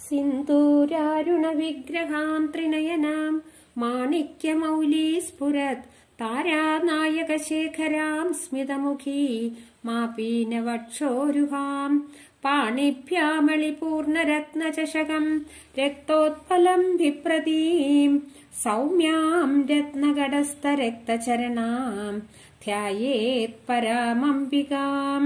സിന്ദൂരാരുണവിഗ്രഹാം ത്രിനയനാം മാണിക്യമൗലീ സ്ഫുരത് താരാനായകശേഖരാം സ്മിതമുഖീ മാപീനവക്ഷോരുഹാം പാണിഭ്യാമളിപൂർണരത്നചഷകം രക്തോത്പലം ബിഭ്രതീം സൗമ്യാം രത്നകടസ്ഥരക്തചരണാം ധ്യായേത് പരാമംബികാം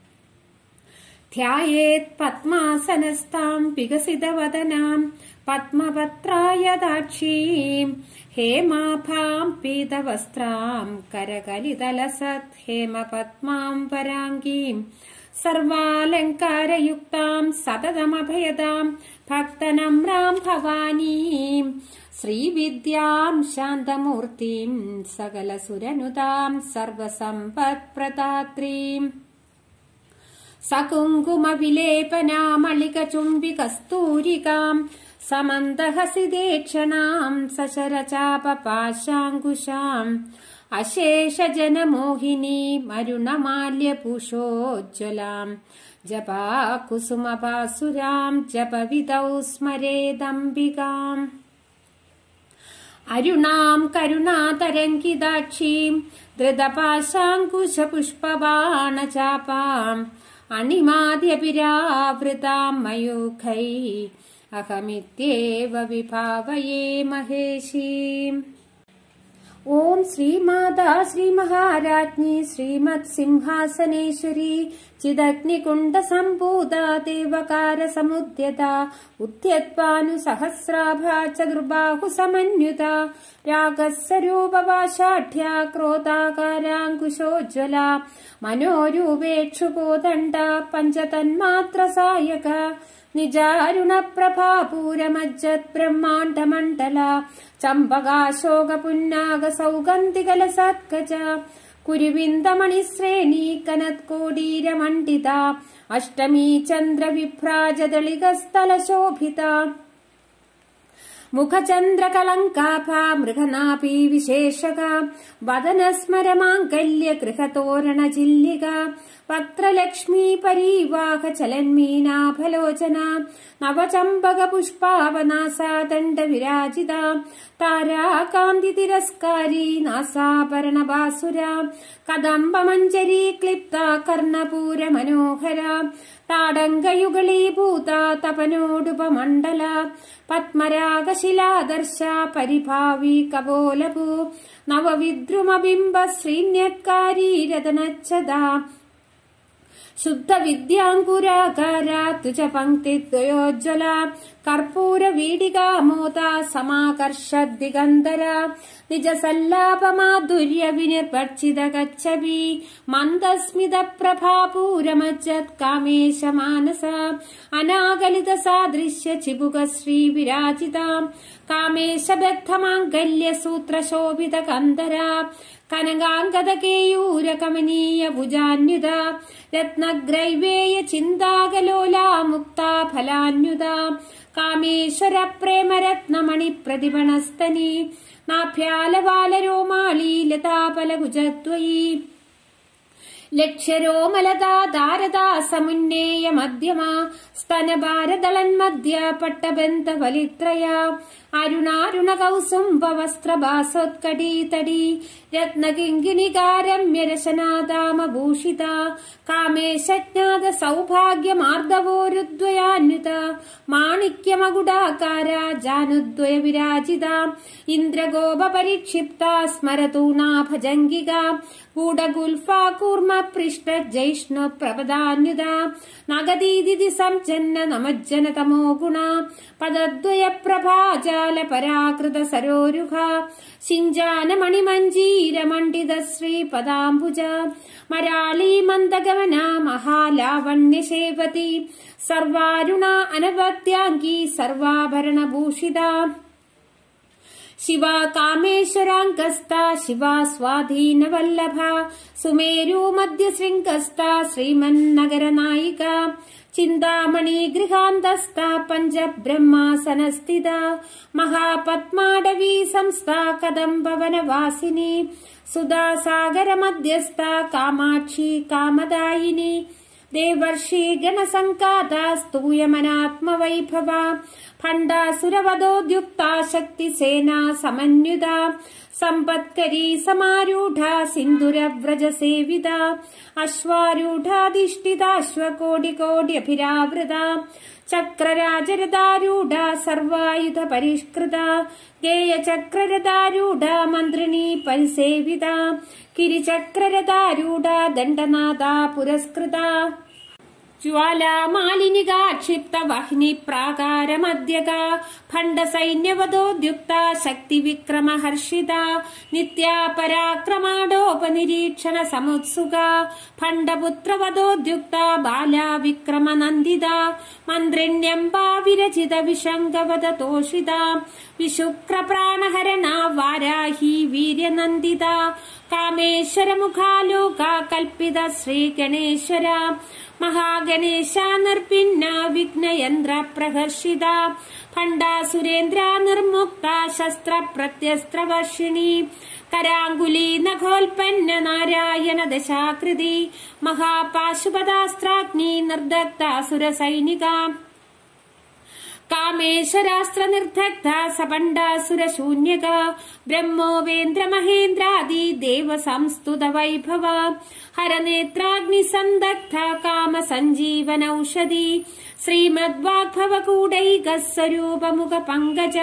ധ്യായേത് പദ്മാസനസ്ഥാം വികസിതവദനാം പദ്മപത്രായതാക്ഷീം ഹേമാഭാം പീതവസ്ത്രാം കരകലിതലസത് ഹേമപദ്മാം വരാംഗീം സർവാലങ്കാരയുക്താം സതതമഭയദാം ഭക്തനമ്രാം ഭവാനീം ശ്രീവിദ്യാം ശാന്തമൂർത്തിം സകലസുരനുതാം സർവസമ്പത്പ്രദാത്രീം സകുങ്കുമവിലേപനാമളികചുംബികസ്തൂരികാം സമന്തഹസിദേക്ഷണാം സശരചാപപാശാങ്കുശാം അശേഷജനമോഹിനീമരുണമാല്യപൂഷോജ്വലാം ജപാകുസുമപാസുരാം ജപവിദൗ സ്മരേദംബികാം അരുണാം കരുണാതരംഗിതാക്ഷീം ധൃതപാശാങ്കുശപുഷ്പബാണചാപാം അണിമാദ്യപിരാവൃതാം മയൂഖൈ അഹമിത്യേവ വിഭാവയേ മഹേശീം. ഓം ശ്രീമാതാ ശ്രീമഹാരാജ്ഞി ശ്രീമത് സിംഹാസനേശ്വരി ചിദഗ്നികുണ്ഡസംഭൂതാ ദേവകാരസമുദ്യതാ ഉദ്യത്പാനുസഹസ്രാഭാ ചതുർബാഹുസമന്യുതാ രാഗസ്വരൂപവാശാഢ്യാ ക്രോധാകാരാങ്കുശോജ്വലാ മനോരൂപേക്ഷുപോദണ്ഡ പഞ്ചതന്മാത്രസായക നിജാരുണപ്രഭാപൂരമജ്ജത് ബ്രഹ്മാണ്ഡമണ്ഡല ചമ്പകാശോകപുന്നാഗസൗഗന്ധികലസത്കജ കുരുവിന്ദമണിശ്രേണീ കനത്കോടീരമണ്ഡിത അഷ്ടമീ ചന്ദ്രവിഭ്രാജദളികസ്ഥലശോഭിത മുഖചന്ദ്രകലങ്കാഭാ മൃഗനാഭീ വിശേഷക വദനസ്മരമാംഗല്യ ഗൃഹതോരണചില്ലിക വക്ത്രലക്ഷ്മീ പരീവാഹ ചലന്മീനാഭലോചന നവചമ്പകപുഷ്പാവനാസാ ദണ്ഡവിരാജിത താരാകാന്തി തിരസ്കാരീ നാസാഭരണഭാസുര കദംബമഞ്ജരീ ക്ലിപ്ത കർണപൂര മനോഹര താടങ്കയുഗളീഭൂത തപനോടുപമണ്ഡല പത്മരാഗശിലാദർശ പരിഭാവി കപോലഭൂ നവവിദ്രുമബിംബ ശ്രീന്യത്കാരീ രതനച്ഛദാ ശുദ്ധ വിദ്യാങ്കുരാകാര തുജ പങ്ക്തിദ്വയോജ്വല കർപ്പൂര വീടികാമോദ സമാകർഷ ദിഗന്ധര നിജ സല്ലാപമാധുര്യ വിനിർഭർച്ചിത ഗച്ഛവി മന്ദസ്മിത പ്രഭാപൂരമജ്ജത് കാമേശ മാനസ അനാഗലിത സാദൃശ്യ ചിബുക ശ്രീ വിരാജിത കാമേശ ബദ്ധമാംഗല്യ സൂത്രശോഭിത കന്ധര കനകാംഗത കേയൂര കമനീയ ഭുജാന്യുത രത്നഗ്രൈവേയ ചിന്താകലോല മുക്താ ഫലാന്യുത കാമേശ്വര പ്രേമരത്നമണി പ്രതിപണസ്തനി നാഭ്യാലവാലരോമാളീ ലതാപലഭുജദ്വയീ ലക്ഷ്യരോമലതാ ദാരദാ സമുന്നേയ മധ്യമ സ്തനഭാരദളന്മധ്യ പട്ടബന്ധഫലിത്രയ അരുണാരുണ കൗസുംഭ വസ്ത്രഭാസോത്കടീതടീ രത്നകിങ്കിണികാരമ്യരശനാദാമഭൂഷിത കാമേശജ്ഞാത സൗഭാഗ്യമാർദ്ദവോരുദ്വയാന്യുത മാണിക്യമകുടാകാര ജാനുദ്വയ വിരാജിത ഇന്ദ്രഗോപ പരിക്ഷിപ്ത സ്മരതൂണാ ഭജംഗിക ഗൂഢഗുൽഫാ കൂർമ്മ പൃഷ്ട ജൈഷ്ണു പ്രപദാന്യുത നഗദീദിതി സംജന്ന നമജ്ജന തമോ ഗുണ പദദ്വയ പ്രഭാജാല പരാകൃത സരോരുഹ ശിഞ്ചാന മണിമഞ്ജീര മണ്ഡിത ശ്രീ പദാംബുജ മരാളീ മന്ദഗമന മഹാലാവണ്യ സേവതി സർവാരുണ അനവദ്യാംഗീ സർവാഭരണഭൂഷിത ശിവാ കാമേശ്വരാംഗസ്ഥ ശിവാ സ്വാധീനവല്ലഭ സുമേരു മധ്യശൃംഗസ്ഥ ശ്രീമന്നഗരനായിക ചിന്താമണി ഗൃഹാന്തസ്ഥ പഞ്ചബ്രഹ്മാസനസ്ഥിത മഹാപത്മാടവീ സംസ്ഥ കദംബവനവാസിനി സുധാസാഗര മധ്യസ്ഥ കാമാക്ഷി കാമദായിനി देवर्षि गणसङ्काता स्तूयमनात्मवैभवा भण्डासुरवधोद्युक्ता शक्तिसेना समन्विता सम्पत्करी समारूढा सिन्दूरव्रजसेविता अश्वारूढाधिष्ठिताश्वकोटिकोट्यभिरावृता चक्रराजरथारूढा सर्वायुधपरिष्कृता गेयचक्ररथारूढा मन्त्रिणी परिसेविता गिरिचक्ररथारूढा दण्डनादा पुरस्कृता ज्वालामालिनिका क्षिप्तवह्नि प्राकारमध्यगा भण्डसैन्यवधोद्युक्ता शक्तिविक्रमहर्षिता नित्या पराक्रमाडोपनिरीक्षण समुत्सुका भण्डपुत्रवधोद्युक्ता बाला विक्रमनन्दिता मन्त्रिण्यम्बा विरचित विशङ्गवदतोषिता विशुक्रप्राणहरणा वाराही वीर्यनन्दिता कामेश्वरमुखालोका कल्पित श्रीगणेश्वरा महागणेशा निर्भिन्ना विघ्नयन्त्र प्रहर्षिता भण्डासुरेन्द्रा निर्मुक्ता शस्त्र प्रत्यस्त्रवर्षिणी कराङ्गुली नखोल्पन्न नारायण दशाकृति महापाशुपदास्त्राग्नि निर्दग्धा सुरसैनिका कामेश्वरास्त्र निर्दग्धा सपण्डासुरशून्यका ब्रह्मोवेन्द्र महेन्द्रादि देव संस्तुत वैभवा हरनेत्राग्निसन्दग्धा काम सञ्जीवनौषधि श्रीमद्वाग्भवकूटैकः स्वरूपमुख पङ्कज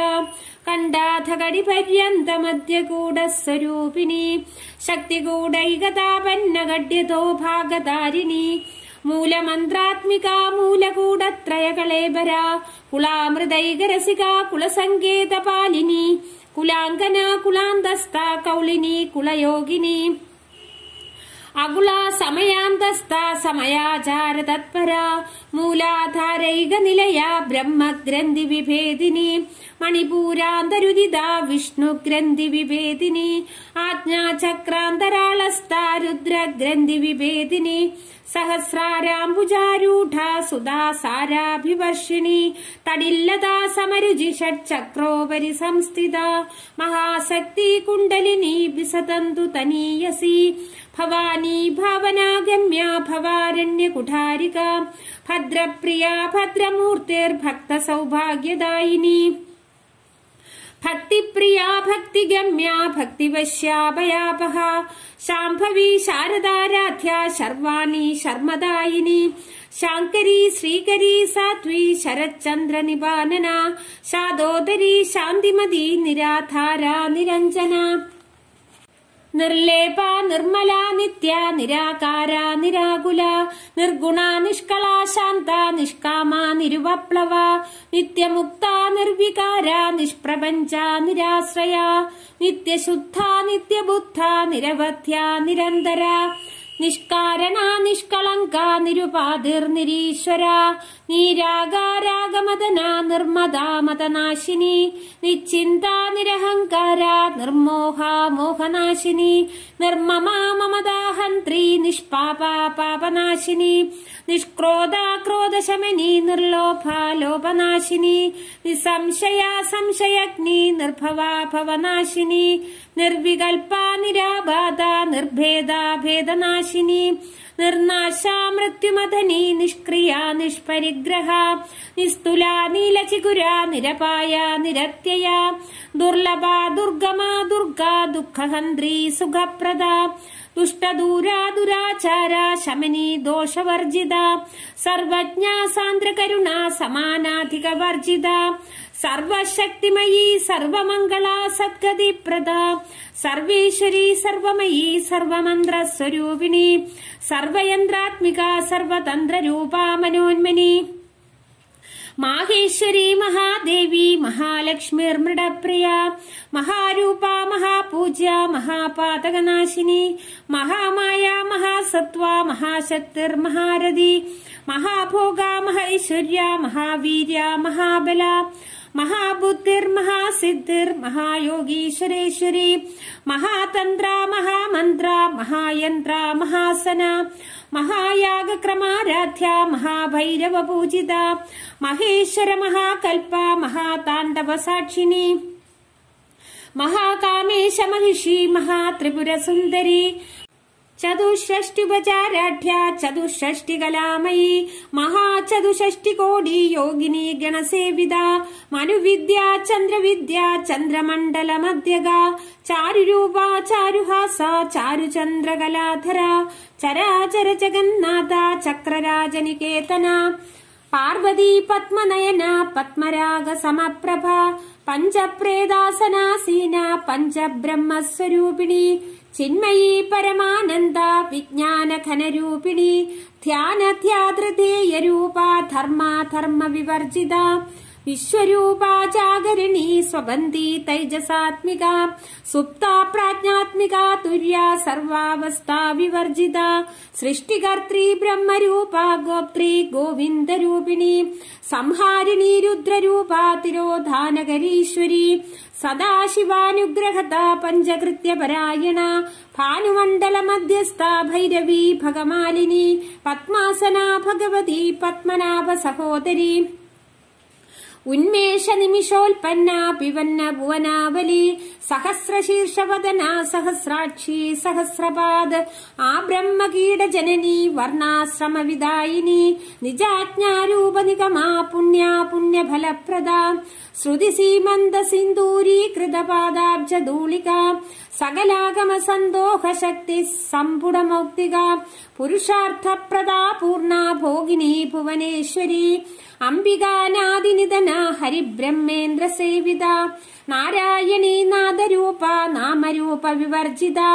कण्डाधकडिपर्यन्तमध्यकूटः स्वरूपिणी शक्तिकूटैकतापन्न गड्यतो भागधारिणी मूलमन्त्रात्मिका मूलकूटत्रयकलेबरा कुलामृदैकरसिका कुलसङ्केतपालिनी कुलाङ्गना कुलान्तस्था कौलिनी कुलयोगिनी अकुला समयान्तस्था समयाचार तत्परा मूलाधारैकनिलया ब्रह्मग्रन्थि विभेदिनी मणिपूरान्तरुदिता विष्णुग्रन्थि विभेदिनी आज्ञाचक्रान्तराळस्था रुद्रग्रन्थि विभेदिनी सहस्राराम्बुजारूढा सुधा साराभिवर्षिणी तडिल्लता समरुचि षट्चक्रोपरि संस्थिता महाशक्ति कुण्डलिनी विसतन्तु तनीयसी भवानी भावनागम्या भवारण्यकुठारिका भद्रप्रिया भद्रमूर्तिर्भक्तसौभाग्यदायिनी भक्तिप्रिया भक्तिगम्या भक्तिवश्या भयापहा शाम्भवी शारदाराध्या शर्वाणी शर्मदायिनी शाङ्करी श्रीकरी साध्वी शरच्चन्द्र निबानना शादोदरी शान्तिमती निराधारा निरञ्जना निर्लेपा निर्मला नित्या निराकारा निराकुला निर्गुणा निष्कला शान्ता निष्कामा निरुपप्लवा नित्यमुक्ता निर्विकारा निष्प्रपञ्चा निराश्रया नित्यशुद्धा नित्यबुद्धा निरवध्या निरन्तरा निष्कारणा निष्कलङ्का निरुपाधिर्निरीश्वरा निरागारागमदना निर्मदा मदनाशिनी निश्चिन्ता निरहङ्कारा निर्मोहा मोहनाशिनी निर्ममा ममदाहन्त्री निष्पापा पापनाशिनी निष्क्रोधा क्रोधशमनी निर्लोभा लोभनाशिनी निसंशया संशयग्नि निर्भवा भवनाशिनी निर्विकल्पा निराबाधा निर्भेदा भेदनाशिनी निर्नाशा मृत्युमदनी निष्क्रिया निष्परिग्रहा निस्तुला नीलचिगुरा निरपाया निरत्यया दुर्लभा दुर्गमा दुर्गा दुःखहन्त्री सुखप्रदा दुष्टदूरा दुराचारा शमनी दोषवर्जिता सर्वज्ञा सान्द्रकरुणा समानाधिकवर्जिता सर्वशक्तिमयी सर्वमङ्गला सद्गतिप्रदा सर्वेश्वरी सर्वमयी सर्वमन्त्रस्वरूपिणी सर्वयन्त्रात्मिका सर्वतन्त्ररूपा मनोन्मनी माहेश्वरी महादेवी महालक्ष्मीर्मृडप्रिया महारूपा महापूज्या महापातकनाशिनी महामाया महासत्त्वा महाशक्तिर्महारथी महाभोगा महैश्वर्या महावीर्या महाबला महाबुद्धिर्महासिद्धिर्महायोगीश्वरेश्वरी महातन्त्रा महामन्त्रा महायन्त्रा महासना महायागक्रमाराध्या महाभैरवपूजिता महेश्वर महाकल्पा महाताण्डवसाक्षिणी महाकामेश महिषी महात्रिपुरसुन्दरी चतुष्षष्टिपचाराढ्या चतुष्षष्टिकलामयी महाचतुष्षष्टिकोटि योगिनी गणसेविता मनुविद्या चन्द्रविद्या चन्द्रमण्डलमध्यगा चारुरूपा चारुहासा चारुचन्द्रकलाधरा चराचर जगन्नाथा चक्रराजनिकेतना पार्वती पद्मनयना पद्मराग समप्रभा पञ्चप्रेदासनासीना पञ्चब्रह्मस्वरूपिणी चिन्मयी परमानन्दा विज्ञानघनरूपिणी ध्यानध्यातृतेयरूपा धर्माधर्मविवर्जिता विश्वरूपा जागरिणी स्वबन्धी तैजसात्मिका सुप्ता प्राज्ञात्मिका तुर्या सर्वावस्था विवर्जिता सृष्टिकर्त्री ब्रह्मरूपा गोप्त्री गोविन्दरूपिणी संहारिणी रुद्ररूपा तिरोधानकरीश्वरी सदाशिवानुग्रहता पञ्चकृत्यपरायणा भानुमण्डलमध्यस्था भैरवी भगमालिनी पद्मासना भगवती पद्मनाभ सहोदरी उन्मेष निमिषोल्पन्ना पिबन्न भुवनावली सहस्रशीर्षवदना सहस्राक्षी सहस्रपाद आब्रह्म कीट जननी वर्णाश्रम विदायिनी निजाज्ञारूप निगमा पुण्या पुण्यफलप्रदा श्रुति सीमन्त सिन्दूरी कृतपादाब्ज धूलिका सकलागम सन्दोह शक्ति सम्पुटमौक्तिका पुरुषार्थप्रदा पूर्णा भोगिनी भुवनेश्वरी अम्बिकानादिनिधना हरिब्रह्मेन्द्र सेविता नारायणी नादरूपा नामरूप विवर्जिता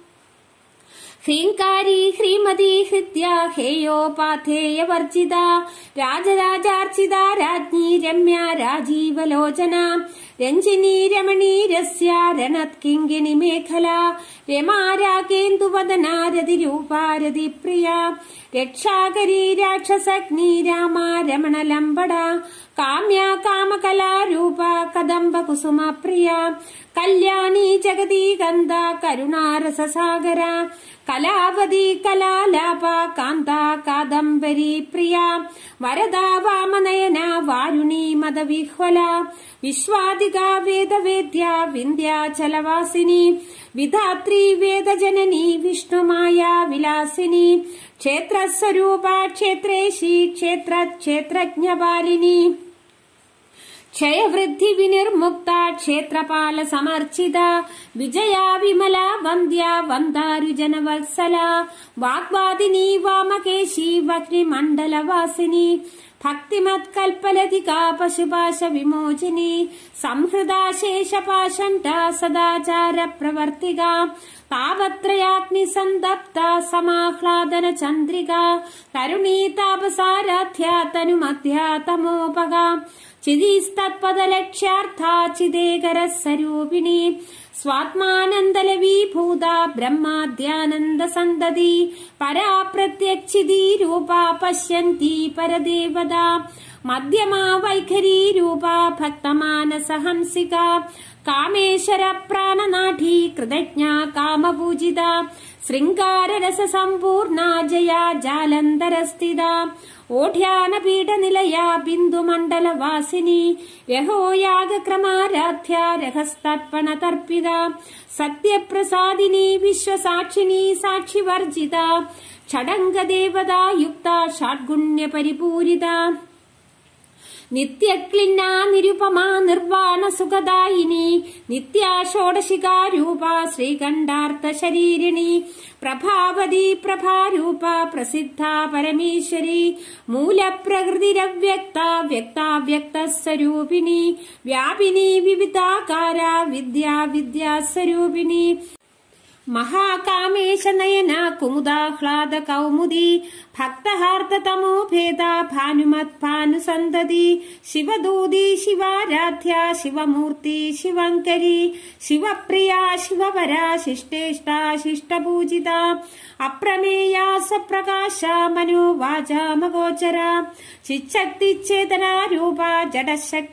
ह्रीङ्कारी ह्रीमती हृद्या हेयोपाथेयवर्जिता राजराजार्चिता राज्ञी रम्या राजीवलोचना रञ्जिनी रमणीरस्या रणत्किङ्गिनी मेखला रमा रागेन्दुवदना रतिरूपा रतिप्रिया रक्षाकरी राक्षसग्नी रामा रमणलम्बडा काम्या कामकलारूपा कदम्बकुसुमप्रिया कल्याणी जगती गन्धा करुणारससागरा कलावती कलालापा कान्ता कादम्बरी प्रिया वरदा वामनयना वारुणी मदविह्वला विश्वादिका वेदवेद्या विन्ध्याचलवासिनी विधात्री वेदजननी विष्णुमाया विलासिनी क्षेत्रस्वरूपा क्षेत्रेशी क्षेत्रज्ञपालिनी क्षयवृद्धि विनिर्मुक्ता क्षेत्रपाल समर्चिता विजया विमला वन्द्या वन्दारुजनवत्सला वाग्वादिनी वामकेशी वक्रिमण्डलवासिनी भक्तिमत्कल्पलतिका पशुपाश विमोचिनी संहृदा शेषपाषण्डा सदाचार प्रवर्तिका तावत्रयाग्निसन्दप्ता समाह्लादन चन्द्रिका तरुणी तापसाराध्या तनुमध्या तमोपगा चिदिस्तत्पदलक्ष्यार्था चिदेकरस्वरूपिणी स्वात्मानन्दलवीभूता ब्रह्माद्यानन्दसन्ददी परा प्रत्यक्षिदी रूपा पश्यन्ती परदेवता मध्यमा वैखरी रूपा भक्तमानसहंसिका कामेश्वर प्राणनाठी कृतज्ञा कामपूजिता श्रृङ्गाररस सम्पूर्णा जया जालन्धरस्थिता ओढ्यानपीठनिलया बिन्दुमण्डलवासिनी रहो यागक्रमाराध्या रहस्तर्पणतर्पिता सत्यप्रसादिनी विश्वसाक्षिणी साक्षिवर्जिता षडङ्गदेवता युक्ता षड्गुण्यपरिपूरिता नित्यक्लिन्ना निरुपमा निर्वाण सुखदायिनी नित्या षोडशिका रूपा श्रीकण्ठार्थ शरीरिणी प्रभावती प्रभारूपा प्रसिद्धा परमेश्वरी मूल प्रकृतिरव्यक्ता व्यक्ता व्यक्तस्वरूपिणी व्यापिनी विविधाकारा विद्या विद्यास्वरूपिणी महाकामेश नयना कुमुदाह्लाद कौमुदी भक्तहार्दतमो भेदा भानुमत् भानुसन्ददी शिवदूदी शिवाराध्या शिवमूर्ति शिवङ्करी शिवप्रिया शिववरा शिष्टेष्टा शिष्टपूजिता अप्रमेया सप्रकाशा मनोवाचामगोचरा चिच्छक्तिचेतना रूपा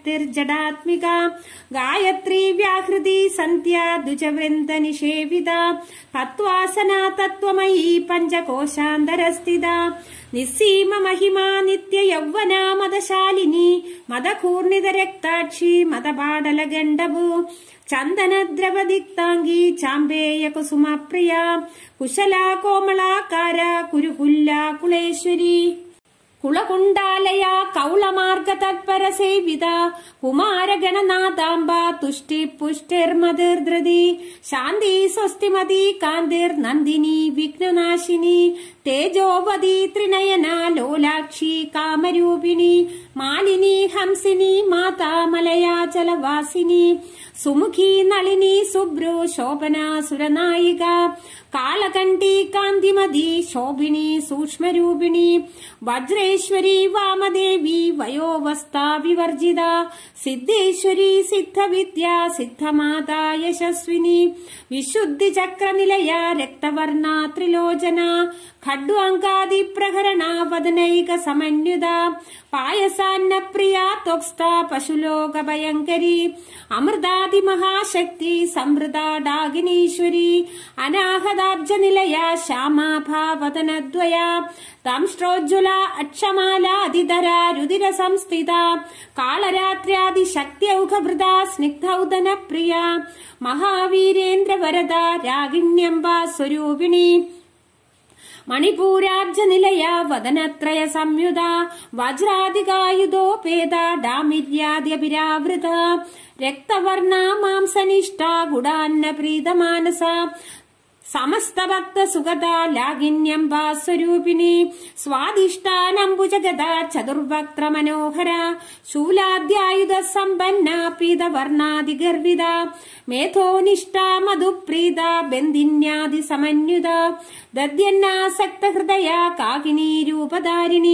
जडशक्तिर्जडात्मिका गायत्री व्याहृति सन्ध्या द्विजवृन्द निषेविता തത്വാസനാ തത്വമയീ പഞ്ചകോശാന്തരസ്ഥിതാ നിസ്സീമ മഹിമാ നിത്യ യൗവനാ മദശാലിനി മദകൂർണിത രക്താക്ഷി മദപാടല ഗണ്ഡഭൂ ചന്ദനദ്രവദിക്താംഗീ ചാമ്പേയ കുസുമപ്രിയ കുശലാ കോമളാകാര കുരുകുല്ലാ കുളേശ്വരി കുളകുണ്ടാലയ കൗളമാർഗ തത്പര സേവിത കുമാരഗണനാഥാംബ തുഷ്ടി പുഷ്ടിർമതിർധൃതി ശാന്തി സ്വസ്തിമതി കാന്തിർ നന്ദിനി വിഘ്നനാശിനി തേജോവതി ത്രിനയന ലോലാക്ഷി കാമരൂപിണി മാലിനി ഹംസിനി മാതാ മലയാചലവാസിനി സുമുഖി നളിനി സുബ്രു ശോഭന സുരനായിക കാളകണ്ഠി കാന്തിമതി ശോഭിനി സൂക്ഷ്മരൂപിണി വജ്രേശ്വരി വാമദേവി വയോവസ്ഥാ വിവർജിത സിദ്ധേശ്വരി സിദ്ധവിദ്യ സിദ്ധമാതാ യശസ്വിനി വിശുദ്ധി ചക്രനിലയ രക്തവർണ ത്രിലോചന ഖഡ്വാങ്കാദി പ്രഹരണ വദനൈക സമന്വിത പായസാന്ന പ്രിയ ത്വക്സ്ഥ പശുലോക ഭയങ്കരി അമൃതാദി മഹാശക്തി സമൃത ഡാഗിനീശ്വരി അനാഹതാബ്ജ നിലയ ശ്യാമാഭാവതനദ്വയ ദംഷ്ട്രോജ്വല അക്ഷമാലാതിധര രുതിര സംസ്ഥിത കാളരാത്ര്യാദി ശക്ത്യൗഘഭൃത സ്നിഗ്ധൗദന പ്രിയ മഹാവീരേന്ദ്ര വരദ രാഗിണ്യംബ സ്വരൂപിണി മണിപൂരാബ്ജ നിലയ വദനത്രയ സംയുത വജ്രാധികായുധോപേത ഡാമിര്യാദ്യഭിരാവൃത രക്തവർണ മാംസനിഷ്ഠ ഗുഡാന്ന പ്രീതമാനസ സമസ്ത ഭക്ത സുഗത ലാഗിന്യംബ സ്വരൂപിണി സ്വാദിഷ്ടാനംബുജഗത ചതുർവക്ത്ര മനോഹര ശൂലാദ്യായുധ സമ്പന്ന പീതവർണാദിഗർവിത മേധോനിഷ്ഠ മധുപ്രീത ബന്ധിന്യാദി സമന്യുത ദദ്യന്നാസക്ത ഹൃദയ കാകിനി രൂപധാരിണി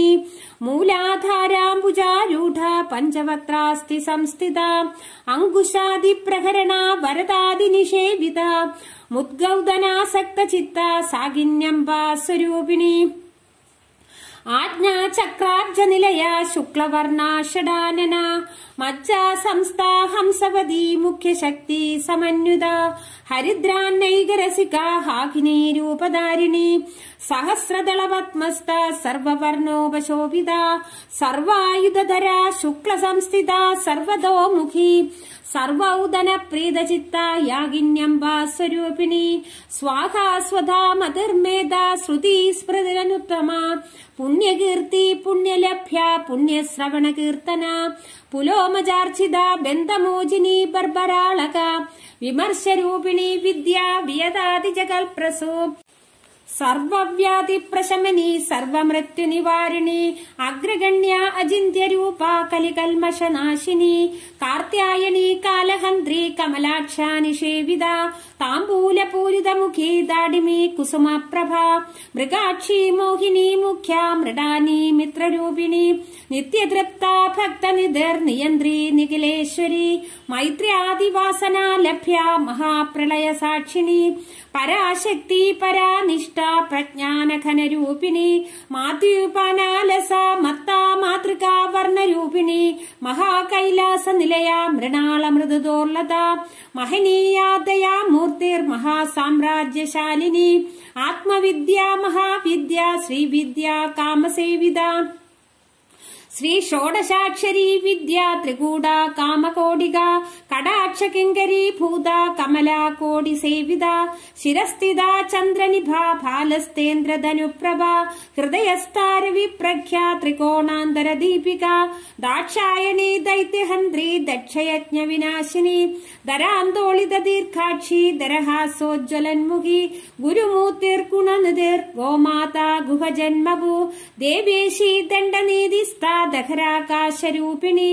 മൂലാധാരാംബുജാരൂഢ പഞ്ചവക്രാസ്തി സംസ്ഥിത അങ്കുശാദി പ്രഹരണ വരദാദി നിഷേവിത മുദ്ഗൗദനാസക്ത ചിത്ത സാകിന്യംബ സ്വരൂപിണി ആജ്ഞാചക്രാബ്ജ നിലയ ശുക്ലവർണ ഷഡാനന മജ്ജാ സംസ്ഥാ ഹംസവതി മുഖ്യശക്തി സമന്വിത ഹരിദ്രാന്നൈകരസിക ഹാകിനി രൂപധാരിണി സഹസ്രദളപത്മസ്ഥ സർവവർണോപശോഭിത സർവായുധധര ശുക്ല സംസ്ഥിത സർവതോമുഖി സർവൗദന പ്രീതചിത്ത യാഗിന്യംബ സ്വരൂപിണി സ്വാഹാ സ്വധാ മതിർമേധ ശ്രുതി സ്മൃതിരനുത്തമ പുണ്യകീർത്തി പുണ്യലഭ്യ പുണ്യശ്രവണ കീർത്തന പുലോമജാർച്ചിത ബന്ധമോചിനി ബർബരാളക വിമർശരൂപിണി വിദ്യ വിയതാതി ജഗൽപ്രസൂ സർവവ്യാധി പ്രശമനി സർവമൃത്യുനിവാരിണി അഗ്രഗണ്യ അചിന്ത്യരൂപ കലികൽമഷനാശിനി കാർത്യായനി കാലഹന്ത്രി കമലാക്ഷാ നിഷേവിത താംബൂലപൂരിതമുഖി ദാഡിമി കുസുമപ്രഭ മൃഗാക്ഷി മോഹിനി മുഖ്യ മൃഡാനി മിത്രരൂപിണി നിത്യതൃപ്ത ഭക്തനിധിർ നിയന്ത്രി നിഖിലേശ്വരി മൈത്ര്യാദിവാസന ലഭ്യ മഹാപ്രളയ സാക്ഷിണി പരാശക്തി പരാനിഷ്ഠ പ്രജ്ഞാനഘനരൂപിണി മാതൃപാനാലസ മത്താ മാതൃകാ വർണ്ണരൂപിണി മഹാകൈലാസ നിലയ മൃണാള മൃദുദോർലത മഹനീയാദയാ മൂർത്തിർ മഹാസാമ്രാജ്യശാലിനി ആത്മവിദ്യ മഹാവിദ്യ ശ്രീവിദ്യ കാമസേവിത ശ്രീ ഷോഡശാക്ഷരി വിദ്യ ത്രികൂട കാമകോടിക കടാക്ഷ കിങ്കരി ഭൂത കമലാ കോടി സേവിത ശിരസ്ഥിത ചന്ദ്രനിഭ ഭാലസ്തേന്ദ്രധനുപ്രഭ ഹൃദയസ്ഥാര വിപ്രഖ്യ ത്രികോണാന്തര ദീപിക ദാക്ഷായണി ദൈത്യഹന്ത്രി ദക്ഷയജ്ഞ വിനാശിനി ധരാന്തോളിത ദീർഘാക്ഷി ദരഹാസോജ്വലന്മുഖി ഗുരുമൂർത്തിർ ഗുണനിധിർ ഗോമാതാ ഗുഹജന്മഭൂ ദേവേശി ദണ്ഡനീതിസ്ഥാ ദഹരാകാശരൂപിണി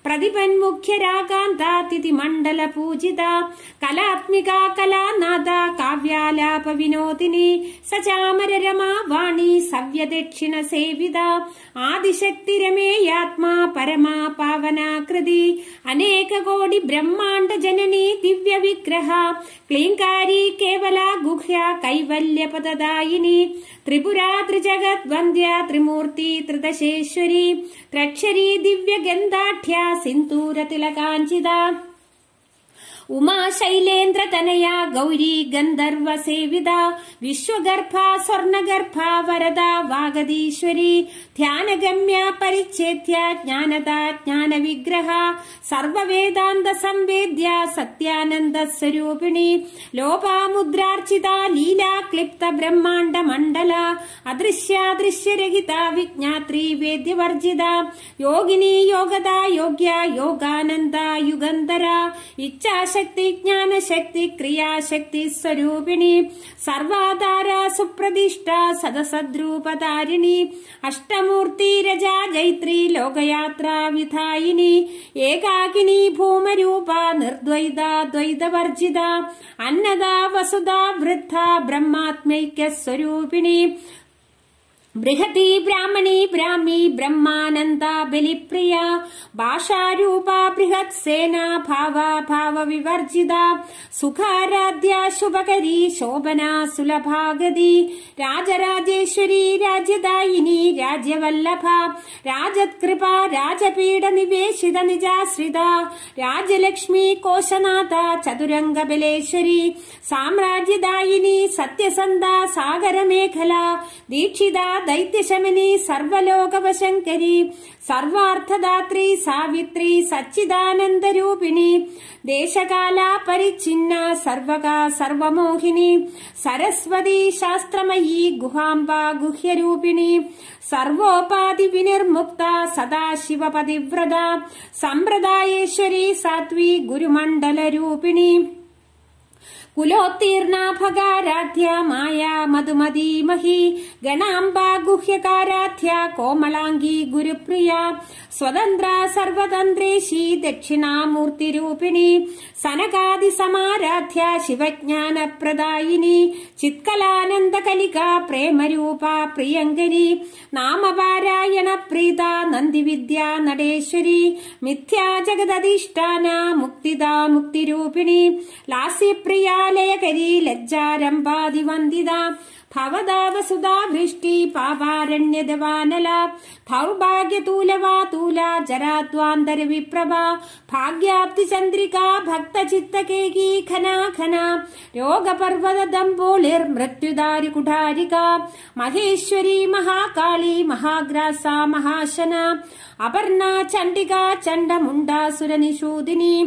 പ്രതിപന്മുഖ്യരാകാന്താതിഥി മണ്ഡല പൂജിത കലാത്മിക കലാനാഥ കാവ്യാലാപ വിനോദിനി സചാമര രമാ വാണി സവ്യദക്ഷിണ സേവിത ആദിശക്തി രമേയാത്മാ പരമാ പാവനാകൃതി അനേക കോടി ബ്രഹ്മാണ്ഡ ജനനി ദിവ്യ വിഗ്രഹ ക്ലീങ്കാരി കേവല ഗുഹ്യ കൈവല്യപദദായിനി ത്രിപുരാ ത്രിജഗത് വന്ദ്യ ത്രിമൂർത്തി ത്രിദശേശ്വരി ത്രക്ഷരി ദിവ്യഗന്ധാഢ്യ സിന്ദൂര തിലകാഞ്ചിത ഉമാ ശൈലേന്ദ്രതനയാ ഗൗരി ഗന്ധർവ സേവിത വിശ്വഗർഭ സ്വർണഗർഭ വരദ വാഗതീശ്വരി ധ്യാനഗമ്യ പരിച്ഛേദ്യ ജ്ഞാനദ ജ്ഞാനവിഗ്രഹ സർവവേദാന്ത സംവേദ്യ സത്യാനന്ദ സ്വരൂപിണി ലോപാമുദ്രാർച്ചിത ലീലാ ക്ലിപ്ത ബ്രഹ്മാണ്ഡ മണ്ഡല അദൃശ്യാദൃശ്യരഹിത വിജ്ഞാത്രി വേദ്യവർജിത യോഗിനി യോഗദ യോഗ്യ യോഗാനന്ദ യുഗന്ധര ഇച്ഛാശക്തി ജ്ഞാനശക്തി ക്രിയാശക്തി സ്വരൂപിണി സർവാധാര സുപ്രതിഷ്ഠ സദസദ്രൂപധാരിണി അഷ്ടമൂർത്തി രജാ ജൈത്രി ലോകയാത്ര വിധായിനി ഏകാകിനി ഭൂമരൂപ നിർദ്വൈത ദ്വൈതവർജിത അന്നദ വസുധ വൃദ്ധ ബ്രഹ്മാത്മൈക്യ സ്വരൂപിണി ബൃഹതി ബ്രാഹ്മണി ബ്രാഹ്മി ബ്രഹ്മാനന്ദ ബലിപ്രിയ ഭാഷാരൂപ ബൃഹത് സേന ഭാവ ഭാവ വിവർജിത സുഖാരാധ്യ ശുഭകരി ശോഭന സുലഭാഗതി രാജരാജേശ്വരി രാജ്യദായിനി രാജ്യവല്ലഭ രാജത്കൃപ രാജപീഠ നിവേശിത നിജാശ്രിത രാജലക്ഷ്മി കോശനാഥ ചതുരംഗ ബലേശ്വരി സാമ്രാജ്യദായിനി സത്യസന്ധ സാഗരമേഖല ദീക്ഷിത ദൈത്യശമനി സർവലോകവശങ്കരി സർവാർത്ഥദാത്രി സാവിത്രി സച്ചിദാനന്ദരൂപിണി ദേശകാല പരിച്ഛിന്ന സർവകാ സർവമോഹിനി സരസ്വതി ശാസ്ത്രമയീ ഗുഹാംബ ഗുഹ്യരൂപിണി സർവോപാധി വിനിർമുക്ത സദാശിവ പതിവ്രത സമ്പ്രദായേശ്വരി സാത്വി ഗുരുമണ്ഡലരൂപിണി കുലോത്തീർണ ഭഗാരാധ്യ മായാ മധുമതീമഹി ഗണാംബ ഗുഹ്യകാരാധ്യ കോമളാംഗി ഗുരുപ്രിയ സ്വതന്ത്ര സർവതന്ത്രേശി ദക്ഷിണാമൂർത്തിരൂപിണി സനകാദി സമാരാധ്യ ശിവജ്ഞാനപ്രദായിനി ചിത്കലാനന്ദകലിക പ്രേമരൂപ പ്രിയങ്കരി നാമപാരായണ പ്രീത നന്ദിവിദ്യ നടേശ്വരി മിഥ്യാ ജഗദധിഷ്ഠാന മുക്തിദ മുക്തിരൂപിണി ലാസ്യപ്രിയ ലയകരി ലജ്ജാരംഭാതിവന്ദിത ഭവദാവസുധാഭൃഷ്ടി പാപാരണ്യദവാനല ഭൗഭാഗ്യതൂലവാതൂല ജരാദ്വാന്തര വിപ്രഭ ഭാഗ്യാപ്തി ചന്ദ്രിക ഭക്തചിത്തകേകീ ഘനാഘന രോഗപർവത ദംബോളിർ മൃത്യുദാരി കുഠാരിക മഹേശ്വരി മഹാകാളി മഹാഗ്രാസ മഹാശന അപർണ ചണ്ഡിക ചണ്ഡമുണ്ടാസുരനിഷൂദിനി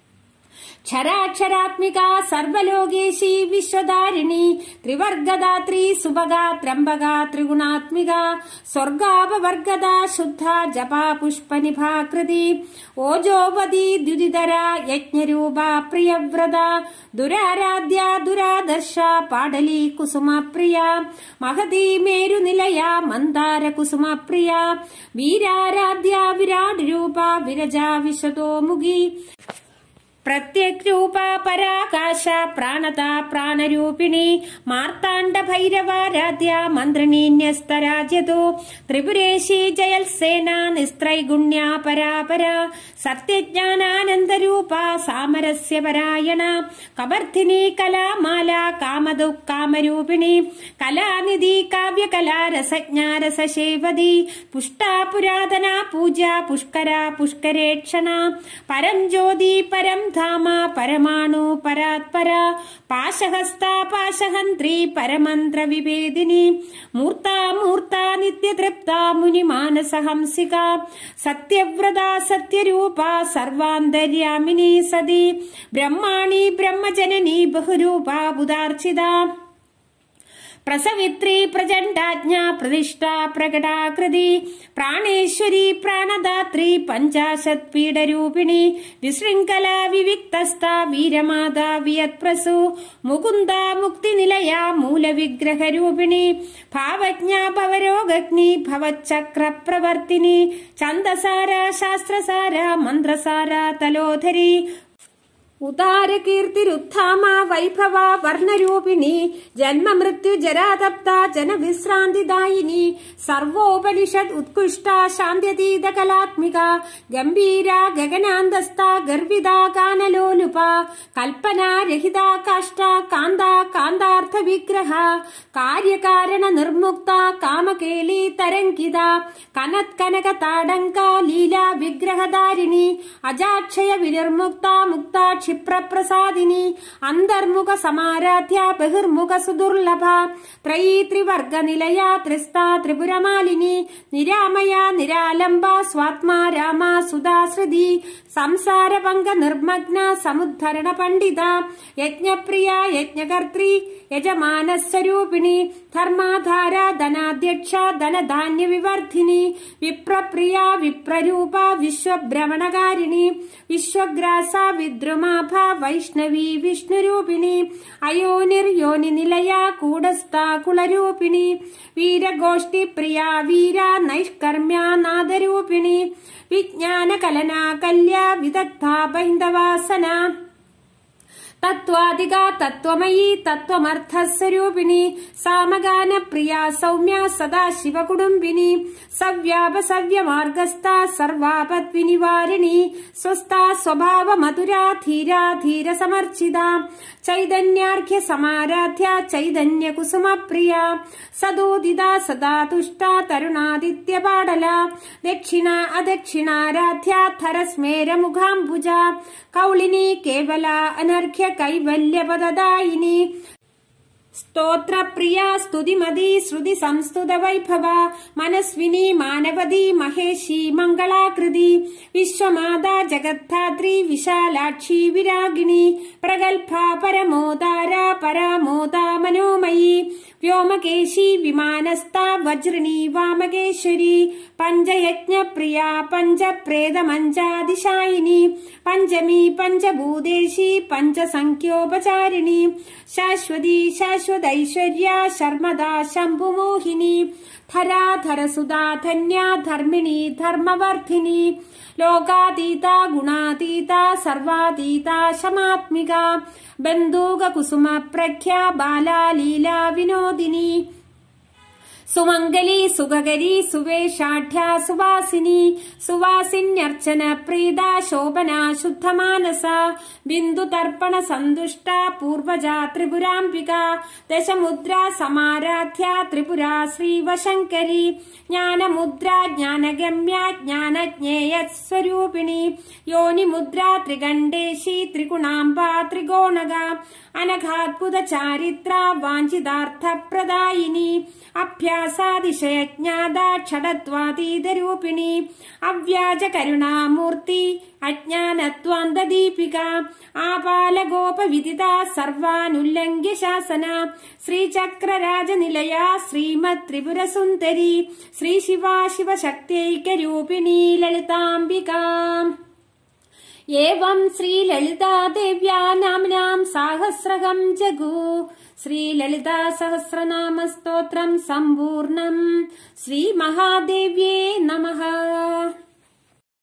ക്ഷരാക്ഷരാത്മിക സർവലോകേശി വിശ്വധാരിണി ത്രിവർഗദാത്രി സുഭഗാ ത്രംബക ത്രിഗുണാത്മിക സ്വർഗാപവർഗദ ശുദ്ധ ജപാ പുഷ്പനിഭാകൃതി ഓജോവതി ദ്യുതിധര യജ്ഞരൂപ പ്രിയവ്രത ദുരാരാധ്യ ദുരാദർശ പാടലി കുസുമപ്രിയ മഹതി മേരുനിലയ മന്ദാര കുസുമപ്രിയ വീരാരാധ്യ വിരാട് രൂപ വിരജ വിശദോമുഖി പ്രത്യക് രൂപ പരാകാശ പ്രാണത പ്രാണരൂപിണി മാർത്താണ്ഡ ഭൈരവാരാധ്യ മന്ത്രിണീന്യസ്തരാജ്യതോ ത്രിപുരേശി ജയൽസേന നിസ്ത്രൈഗുണ്യ പരാപര സത്യജ്ഞാനാനന്ദരൂപ സാമരസ്യ പരായണ കബർധിനി കലാമാല കാമദുഃകാമരൂപിണി കലാനിധി കാവ്യകലാ രസജ്ഞാരസശേവതി പുഷ്ടാ പുരാതന പൂജ പുഷ്കര പുഷ്കരേക്ഷണ പരം ജ്യോതി പരം ധാമ പരമാണു പരാത്പര പാശഹസ്ത പാശഹന്ത്രി പരമന്ത്ര വിഭേദിനി മൂർത്ത മൂർത്ത നിത്യതൃപ്ത മുനിമാനസഹംസിക സത്യവ്രത സത്യരൂപ സർവാന്തര്യാമിനി സതി ബ്രഹ്മാണി ബ്രഹ്മജനനി ബഹുരൂപ ബുധാർച്ചിത പ്രസവിത്രി പ്രചണ്ഡാജ്ഞ പ്രതിഷ്ഠ പ്രകടാകൃതി പ്രാണേശ്വരി പ്രാണദാത്രി പഞ്ചാശത് പീഡരൂപിണി വിശൃംഖല വിവിക്തസ്ഥ വീരമാതാ വിയത്പ്രസു മുകുന്ദ മുക്തിനിലയ മൂലവിഗ്രഹരൂപിണി ഭാവജ്ഞ ഭവരോഗഗ്നി ഭവചക്രപ്രവർത്തിനി ഛന്ദസാര ശാസ്ത്രസാര മന്ത്രസാര തലോധരി ഉദാരകീർത്തിരുത്ഥാമ വൈഭവ വർണ്ണരൂപിണി ജന്മമൃത്യു ജരാതപ്ത ജനവിശ്രാന്തിദായിനി സർവോപനിഷത് ഉത്കൃഷ്ട ശാന്ത്യതീത കലാത്മിക ഗംഭീര ഗഗനാന്തസ്ഥ ഗർവിത ഗാനലോലുപ കൽപ്പനാരഹിത കാഷ്ട കാന്ത കാന്താർത്ഥ വിഗ്രഹ കാര്യകാരണ നിർമുക്ത കാമകേലി തരംഗിത കനത് കനക താടങ്ക ലീല വിഗ്രഹധാരിണി അജാക്ഷയ വിനിർമുക്ത മുക്താക്ഷി ക്ഷിപ്രപ്രസാദിനി അന്തർമുഖ സമാരാധ്യ ബഹിർമുഖ സുദുർലഭ ത്രയീ ത്രിവർഗ നിലയ ത്രിസ്താ ത്രിപുരമാലിനി നിരാമയ നിരാലംബ സ്വാത്മാ രാമ സുധാശ്രുതി സംസാര പങ്ക നിർമ്മഗ്ന സമുദ്ധരണ പണ്ഡിത യജ്ഞപ്രിയ യജ്ഞകർत्री യജമാനസ്വരൂപിണി ധർമാധാര ധനാധ്യക്ഷ ധനധാന്യ വിവർദ്ധിനി വിപ്രപ്രിയ വിപ്രരൂപ വിശ്വഭ്രമണകാരിണി വിശ്വഗ്രാസ വിദ്രുമാഭ വൈഷ്ണവി വിഷ്ണുരൂപിണി അയോനിർയോനി നിലയ കൂടസ്ഥ കുളരൂപിണി വീരഗോഷ്ഠി പ്രിയ വീര നൈഷ്കർമ്മ്യ നാദരൂപിണി വിജ്ഞാന കലന കല്യ വിദഗ്ധ ബൈന്ദവാസന തത്വാധിക തത്വമയീ തത്വമർത്ഥസ്വരൂപിണി സാമഗാന പ്രിയ സൗമ്യ സദാശിവ കുടുംബിനി സവ്യാപ സവ്യ മാർഗസ്ഥ സർവാപത് വിനിവാരിണി സ്വസ്ഥ സ്വഭാവ മധുരാ ധീരാ ധീര സമർച്ചിത ചൈതന്യാർഘ്യ സമാരാധ്യ ചൈതന്യ കുസുമ പ്രിയ സദോദിത സദാ തുഷ്ട തരുണാദിത്യ പാടല ദക്ഷിണ അദക്ഷിണാരാധ്യ ധരസ്മേര മുഖാംബുജ കൗളിനി കേവല അനർഘ്യ കൈവല്യപദദായിനി സ്തോത്രപ്രിയ സ്തുതിമതി ശ്രുതി സംസ്തുത വൈഭവ മനസ്വിനി മാനവതി മഹേഷി മംഗളാകൃതി വിശ്വമാതാ ജഗദ്ധാത്രി വിശാലാക്ഷി വിരാഗിണി പ്രഗൽഭ പരമോദാര പരമോദ മനോമയി വ്യോമകേശി വിമാനസ്ഥ വജ്രിണി വാമകേശ്വരി പഞ്ചയജ്ഞപ്രിയ പഞ്ചപ്രേതമഞ്ചാതിശായിനി പഞ്ചമി പഞ്ചഭൂതേശി പഞ്ചസംഖ്യോപചാരിണി ശാശ്വതി ശാശ്വതൈശ്വര്യ ശർമ്മദാ ശംഭുമോഹിനി ധരാധരസുധാ ധന്യ ധർമ്മിണി ധർമ്മവർദ്ധിനി ലോകാതീത ഗുണാതീത സർവാതീത ശമാത്മിക ബന്ധൂക കുസുമ പ്രഖ്യ ബാലാ ലീലാ വിനോദിനി സുമംഗലി സുഖകരി സുവേഷാഢ്യ സുവാസിനി സുവാസിന്യർച്ചന പ്രീത ശോഭന ശുദ്ധമാനസ ബിന്ദു തർപ്പണ സന്തുഷ്ട പൂർവജ ത്രിപുരാംബിക ദശമുദ്ര സമാരാധ്യ ത്രിപുര ശ്രീവശങ്കരി ജ്ഞാനമുദ്ര ജ്ഞാനഗമ്യ ജ്ഞാനജ്ഞേയ സ്വരൂപിണി യോനിമുദ്ര ത്രികണ്ഠേശി ത്രിഗുണാംബ ത്രികോണക അനഘാത്ഭുത ചാരിത്ര വാഞ്ചിതാർത്ഥ പ്രദായിനി അഭ്യാസാതിശയജ്ഞാത ക്ഷടത്വാതീതരൂപിണി അവ്യാജ കരുണാമൂർത്തി അജ്ഞാനത്വാന്തദീപിക ആപാലഗോപവിദിത സർവാനുല്ലംഘ്യ ശാസന ശ്രീചക്രരാജനിലയ ശ്രീമത് ത്രിപുരസുന്ദരി ശ്രീ ശിവാ ശിവശക്തൈകരൂപിണി ലളിതാംബിക ഏവം ശ്രീലളിതാ ദേവ്യാ നാമ്നാം സാഹസ്രകം ജഗു ശ്രീലളിതാ സഹസ്രനാമ സ്തോത്രം സമ്പൂർണം ശ്രീ മഹാദേവ്യേ നമഃ.